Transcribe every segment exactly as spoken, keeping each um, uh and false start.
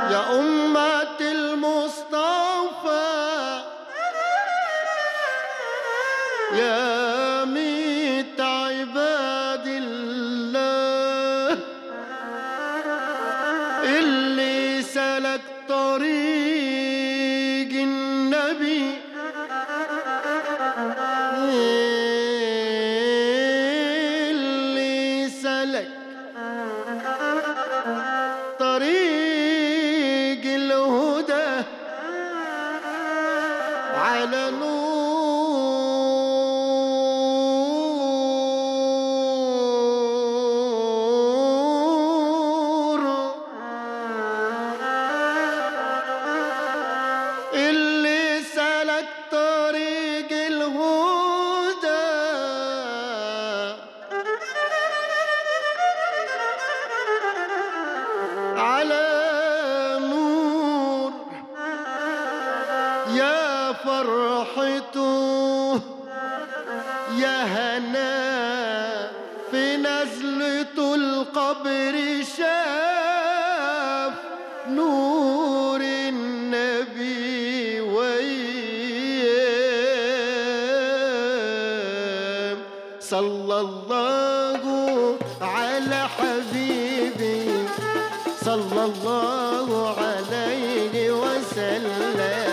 يا أمة المصطفى يا ميت عباد الله اللي سلك طريق النبي اللي سلك طريق الهدى على نور اللي سلك طريق الهدى على نور يا فرحته يا هنا في نزلة القبر شاف نور النبي ويام صلى الله على حبيبي صلى الله عليه وسلم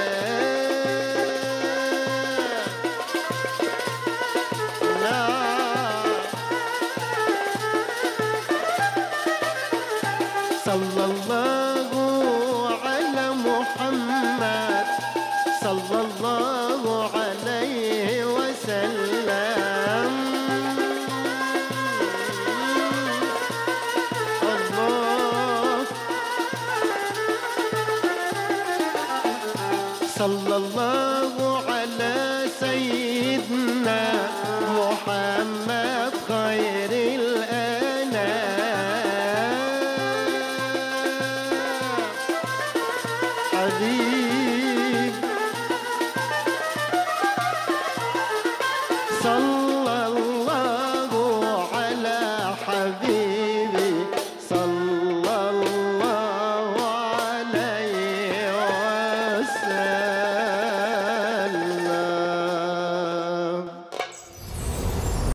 صلى الله على محمد صلى الله عليه وسلم الله صلى الله على سيدنا